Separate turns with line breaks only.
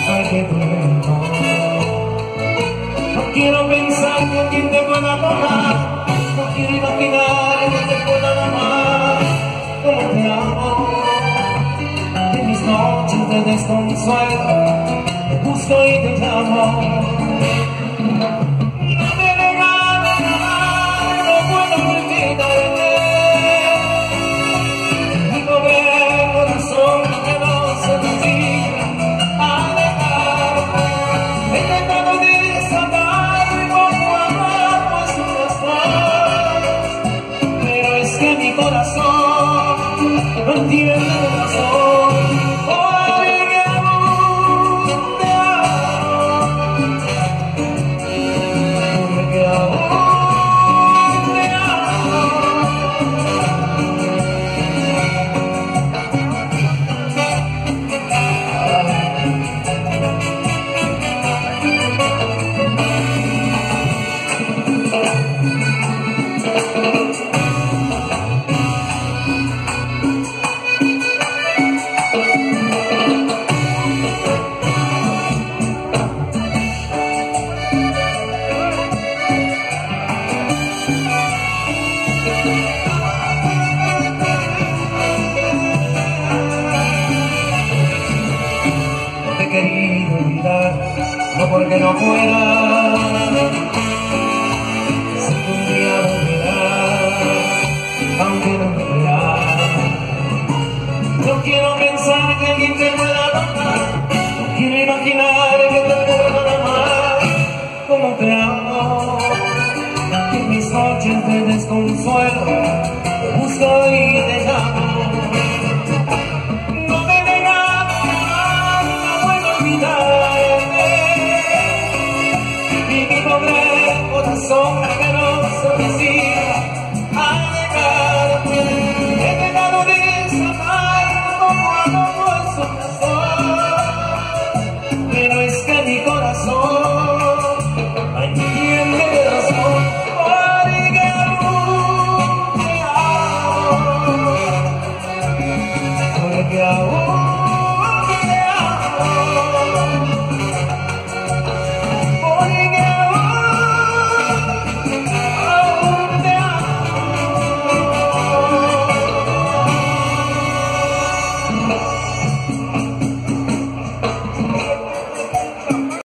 que tu lento. No quiero pensar que alguien te pueda tocar, no quiero imaginar que te pueda amar como te amo. En mis noches de desconsuelo te busco y te llamo. No te he negado nada, no puedo olvidarte. Mi pobre corazón que no se decide a dejarte. He intentado desatar poco a poco sus rastros, pero es que mi corazón no entiende la razón. Hoy que aún te amo, porque aún te amo. He querido olvidar, no porque no pueda, si un día volverás, aunque no me veas. No quiero pensar que alguien te pueda tocar, no quiero imaginar que te pueda amar como te amo. En mis noches de desconsuelo te busco y te llamo. Corazón que no se decida a dejarte. He intentado desatar poco a poco esos razón, pero es que mi corazón no entiende de razón. Porque aún te amo, porque aún